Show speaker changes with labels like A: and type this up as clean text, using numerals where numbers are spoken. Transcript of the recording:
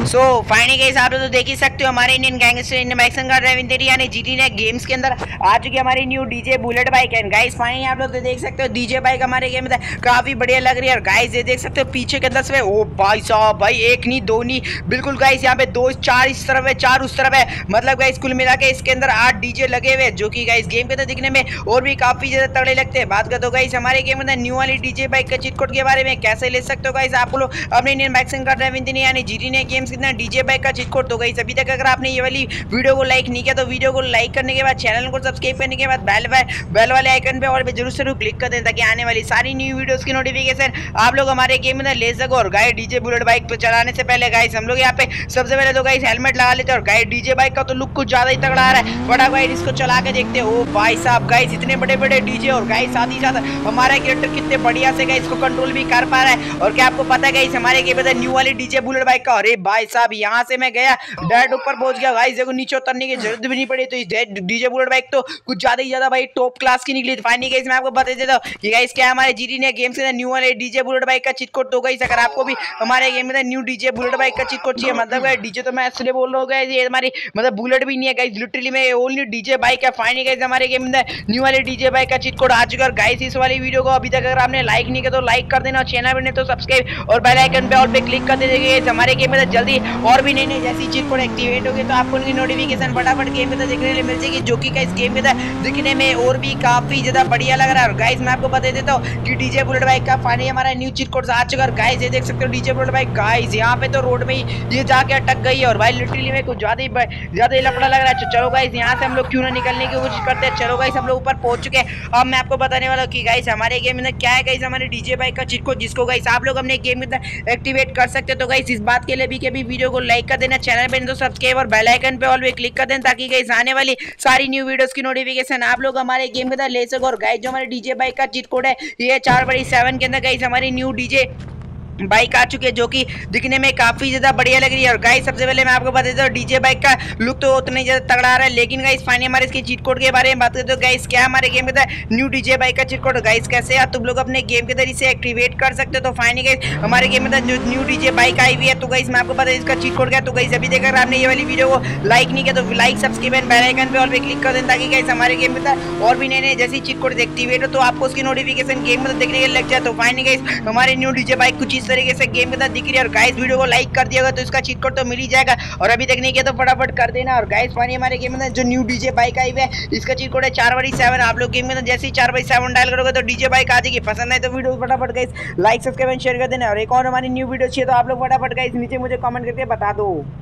A: So finally guys आप लोग तो देख ही सकते हो हमारे इंडियन गैंगस्टर इंडियन बाइक संघ रविंद्री यानी जीटी ने गेम्स के अंदर आ चुकी है हमारी न्यू डीजे बुलेट बाइक है। गाइस फाइनली आप लोग तो देख सकते हो डीजे बाइक हमारे गेम में काफी बढ़िया लग रही है। और गाइस ये देख सकते हो पीछे के अंदर से ओ भाई साहब भाई एक नहीं दो नहीं बिल्कुल गाइस यहाँ पे 2 4 इस तरफ है 4 उस तरफ है, मतलब गाइस कुल मिला के इसके अंदर 8 डीजे लगे हुए जो कि गाइस गेम के अंदर दिखने में और भी काफी ज्यादा तगड़े लगते हैं। बात कर तो गाइस हमारे गेम में न्यू वाली डीजे बाइक का चीट कोड के बारे में कैसे ले सकते हो गाइस आप लोग अपने इंडियन बाइक संघ रविंद्री यानी जीटी ने गेम्स कितना डीजे बाइक का चीट कोड। तो गाइस अभी तक अगर आपने ये वाली वीडियो को लाइक नहीं किया तो वीडियो को लाइक करने के बाद चैनल को सब्सक्राइब करने के बाद बेल वाले आइकन पे और भी जरूर क्लिक कर दें ताकि आने वाली सारी न्यू वीडियोस की नोटिफिकेशन आप लोग हमारे गेम में ले सको। और गाइस डीजे बुलेट बाइक पे चलाने से पहले गाइस हम लोग यहाँ पे सबसे पहले तो गाइस हेलमेट लगा लेते हैं। और गाइस डीजे बाइक का तो लुक कुछ ज्यादा ही तगड़ा आ रहा है, बड़ा गाइस इसको चला के देखते हैं। ओ भाई साहब गाइस इतने बड़े बड़े डीजे और गाइस साथ ही साथ हमारा कैरेक्टर कितने बढ़िया से गाइस इसको कंट्रोल भी कर पा रहा है। और क्या आपको पता है गाइस हमारे गेम में न्यू वाली डीजे बुलेट बाइक का, अरे भाई साहब यहाँ से मैं गया डायरेक्ट ऊपर पहुंच गया गाइस, देखो नीचे उतरने की जरूरत भी नहीं पड़ी। तो इस डीजे बुलेट बाइक तो कुछ ज्यादा ही ज्यादा भाई टॉप क्लास की निकली। फाइनली गाइस मैं आपको बता देता हूं कि गाइस क्या हमारे जीटी ने गेम्स के न्यू वाले डीजे बुलेट बाइक का चीट कोड। तो गाइस अगर आपको भी हमारे गेम में न्यू डीजे बुलेट बाइक का चीट कोड चाहिए, मतलब डीजे तो मैं इसलिए बोल रहा हूँ गाइस ये हमारी मतलब बुलेट भी नहीं है गाइस, लिटरली में ओनली डीजे बाइक है। फाइनली गाइस हमारे गेम में न्यू वाले डीजे बाइक का चीट कोड आ चुका है। गाइस इस वाली वीडियो को अभी तक अगर आपने लाइक नहीं किया तो लाइक कर देना, चैनल पर नहीं तो सब्सक्राइब और बेल आइकन पे ऑल पे क्लिक कर दीजिए। हमारे गेम में जल्दी और भी नई जैसी चीट कोड एक्टिवेट होगी तो आपको उनकी नोटिफिकेशन फटाफट गेम में देखने के मिल जाएगी, जो कि गाइस गेम में दिखने में और भी काफी ज्यादा बढ़िया लग रहा है। और गाइस मैं आपको बता देता हूँ कि डीजे बुलेट बाइक का फाइनली हमारा न्यू चीट कोड आ चुका है। गाइस ये देख सकते हो डीजे बुलेट बाइक गाइस यहाँ पे तो रोड में ही ये जाके अटक गई है और भाई लिटरली में कुछ ज्यादा ही लफड़ा लग रहा है। चलो गाइस यहाँ से हम लोग क्यों ना निकलने की कोशिश करते हैं। चलो गाइस हम लोग ऊपर पहुंच चुके हैं। अब मैं आपको बताने वाला हूँ कि गाइस हमारे गेम में क्या है गाइस हमारे डीजे बाइक का चीट कोड जिसको गाइस आप लोग अपने गेम में एक्टिवेट कर सकते हो। तो गाइस इस बात के लिए भी कभी वीडियो को लाइक कर देना, चैनल पे नहीं तो सब्सक्राइब और बेल आइकन पे ऑल पे क्लिक कर देना ताकि गाइस आने वाली सारी न्यू वीडियोस की नोटिफिकेशन आप लोग हमारे गेम के अंदर ले सको। और गाइस जो हमारे डीजे बाइक का चीट कोड है ये 4/7 के अंदर गाइस हमारी न्यू डीजे बाइक आ चुकी है जो कि दिखने में काफी ज्यादा बढ़िया लग रही है। और गाइस सबसे पहले मैं आपको बता देता हूँ डीजे बाइक का लुक तो उतना ही ज्यादा तगड़ा आ रहा है, लेकिन गाइस फाइनली हमारे इसके चीट कोड के बारे में बात करते हो। गाइस क्या हमारे गेम के अंदर न्यू डीजे बाइक का चीट कोड गाइस कैसे तुम लोग अपने गेम के अंदर इसे एक्टिवेट कर सकते हो। तो फाइनली गाइस हमारे गेम में जो न्यू डीजे बाइक आई हुई है तो गाइस मैं आपको बता इसका चीट कोड क्या। तो गाइस अभी देखकर आपने ये वाली वीडियो को लाइक नहीं किया तो like subscribe and bell icon पे ऑल पे क्लिक कर देना ताकि गाइस हमारे गेम में और भी नए जैसी चीट कोड एक्टिवेट हो तो आपको उसकी नोटिफिकेशन गेम में देखने के लग जाए। तो फाइनली गाइस हमारे न्यू डीजे बाइक कुछ इस तरीके से गेम के दिख रही है। और गाइस वीडियो को लाइक कर दिया तो इसका चीट कोड तो मिल ही जाएगा और अभी तक नहीं किया तो फटाफट कर देना। और गाइस फाइनली हमारे गेम में जो न्यू डीजे बाइक आई है इसका चीट कोड है 4/7। आप लोग गेम में जैसे ही 4/7 डायल करोगे तो डीजे बाइक आ जाएगी। पसंद है तो वीडियो को फटाफट guys like subscribe and share कर देना। और एक और हमारी न्यू वीडियो चाहिए तो आप लोग फटाफट गाइस नीचे मुझे कमेंट करके बता दो।